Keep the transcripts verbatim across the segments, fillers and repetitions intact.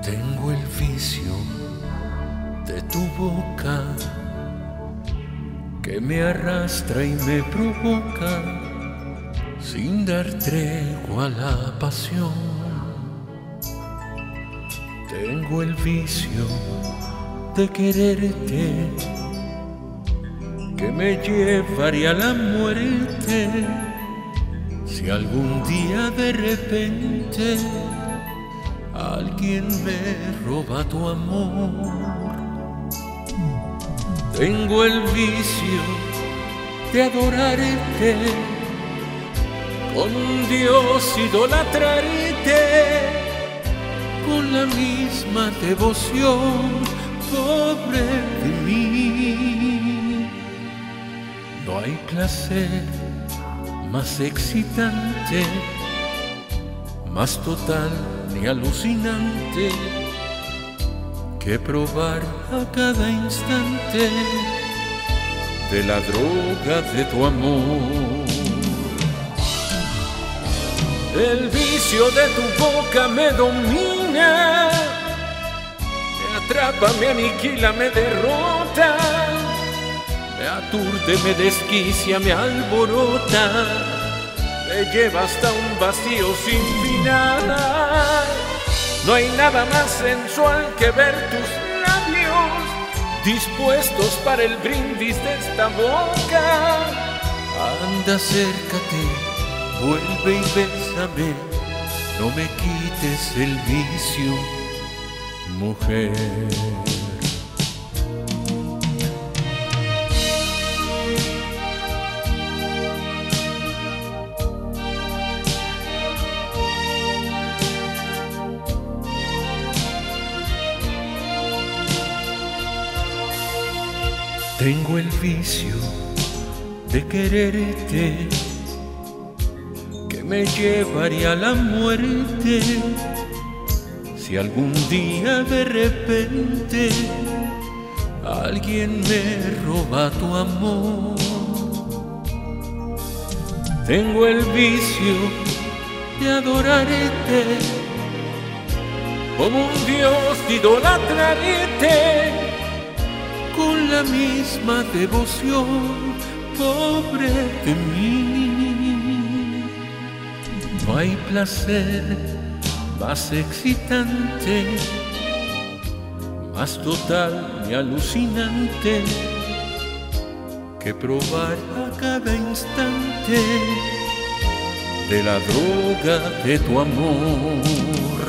Tengo el vicio de tu boca que me arrastra y me provoca sin dar tregua a la pasión. Tengo el vicio de quererte que me llevaría a la muerte si algún día de repente alguien me roba tu amor. Tengo el vicio de adorarte, con un Dios idolatrarte, con la misma devoción, pobre de mí. No hay placer más excitante, más total ni alucinante que probar a cada instante de la droga de tu amor. El vicio de tu boca me domina, me atrapa, me aniquila, me derrota, me aturde, me desquicia, me alborota, me lleva hasta un vacío sin final. No hay nada más sensual que ver tus labios dispuestos para el brindis de esta boca. Anda, acércate, vuelve y bésame, no me quites el vicio, mujer. Tengo el vicio de quererte que me llevaría a la muerte si algún día de repente alguien me roba tu amor. Tengo el vicio de adorarte, como un Dios de idolatrarte, con la misma devoción, pobre de mí. No hay placer más excitante, más total y alucinante que probar a cada instante de la droga de tu amor.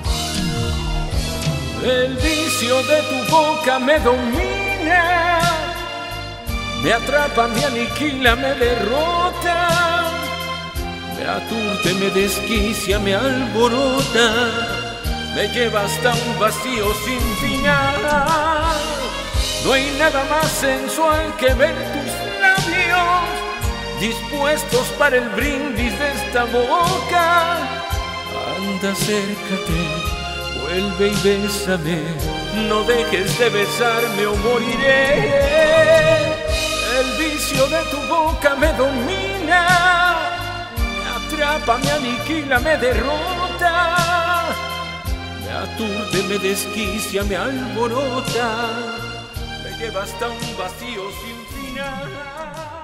El vicio de tu boca me domina, me atrapa, me aniquila, me derrota, me aturde, me desquicia, me alborota, me lleva hasta un vacío sin final. No hay nada más sensual que ver tus labios dispuestos para el brindis de esta boca. Anda, acércate, vuelve y bésame, no dejes de besarme o moriré. El vicio de tu boca me domina, me atrapa, me aniquila, me derrota, me aturde, me desquicia, me alborota, me lleva hasta un vacío sin final.